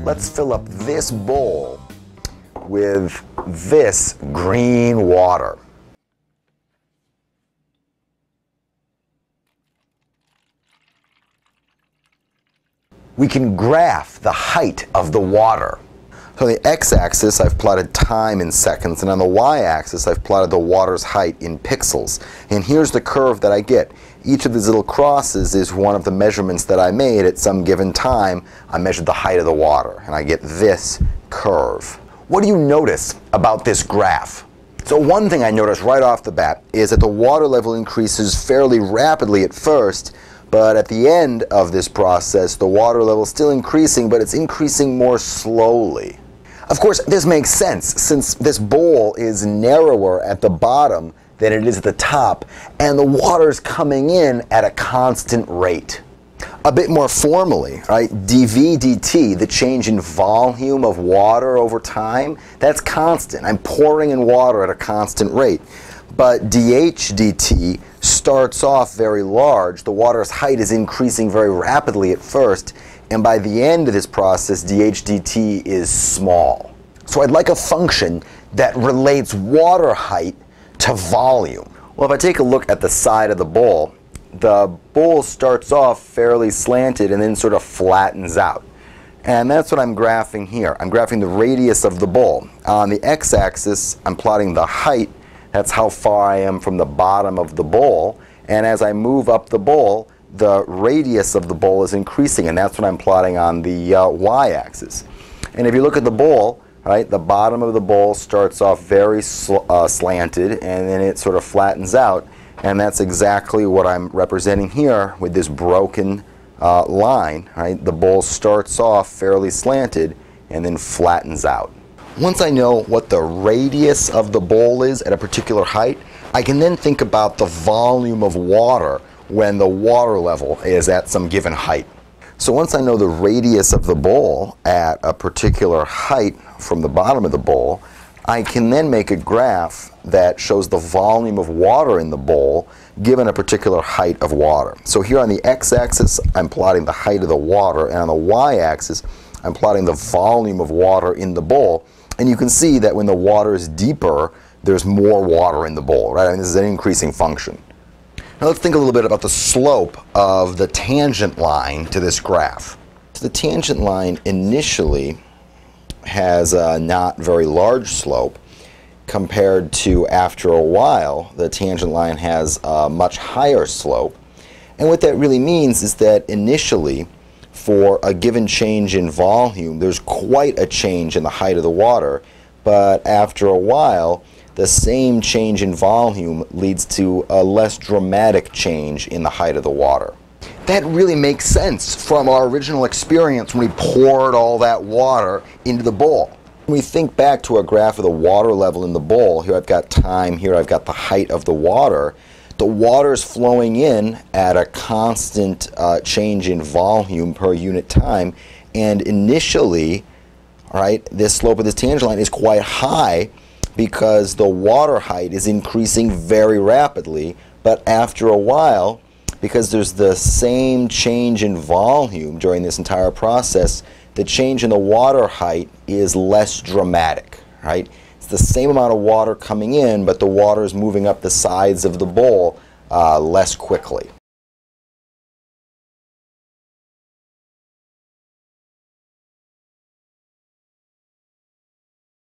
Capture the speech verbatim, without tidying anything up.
let's fill up this bowl with this green water. We can graph the height of the water. So on the x-axis, I've plotted time in seconds, and on the y-axis, I've plotted the water's height in pixels. And here's the curve that I get. Each of these little crosses is one of the measurements that I made at some given time. I measured the height of the water, and I get this curve. What do you notice about this graph? So one thing I noticed right off the bat is that the water level increases fairly rapidly at first, but at the end of this process, the water level is still increasing, but it's increasing more slowly. Of course, this makes sense since this bowl is narrower at the bottom than it is at the top, and the water is coming in at a constant rate. A bit more formally, right, dV dt, the change in volume of water over time, that's constant. I'm pouring in water at a constant rate. But dH dt starts off very large. The water's height is increasing very rapidly at first, and by the end of this process, dH dt is small. So I'd like a function that relates water height to volume. Well, if I take a look at the side of the bowl, the bowl starts off fairly slanted and then sort of flattens out. And that's what I'm graphing here. I'm graphing the radius of the bowl. On the x-axis, I'm plotting the height. That's how far I am from the bottom of the bowl. And as I move up the bowl, the radius of the bowl is increasing, and that's what I'm plotting on the uh, y-axis. And if you look at the bowl, right, the bottom of the bowl starts off very sl uh, slanted, and then it sort of flattens out. And that's exactly what I'm representing here with this broken uh, line. Right? The bowl starts off fairly slanted and then flattens out. Once I know what the radius of the bowl is at a particular height, I can then think about the volume of water when the water level is at some given height. So once I know the radius of the bowl at a particular height from the bottom of the bowl, I can then make a graph that shows the volume of water in the bowl given a particular height of water. So here on the x-axis, I'm plotting the height of the water, and on the y-axis, I'm plotting the volume of water in the bowl. And you can see that when the water is deeper, there's more water in the bowl, right? I mean, this is an increasing function. Now let's think a little bit about the slope of the tangent line to this graph. So the tangent line initially has a not very large slope compared to after a while the tangent line has a much higher slope. And what that really means is that initially for a given change in volume there's quite a change in the height of the water, but after a while the same change in volume leads to a less dramatic change in the height of the water. That really makes sense from our original experience when we poured all that water into the bowl. When we think back to a graph of the water level in the bowl, here I've got time, here I've got the height of the water. The water is flowing in at a constant uh, change in volume per unit time, and initially, right, this slope of this tangent line is quite high because the water height is increasing very rapidly, but after a while, because there's the same change in volume during this entire process, the change in the water height is less dramatic, right? It's the same amount of water coming in, but the water is moving up the sides of the bowl uh, less quickly.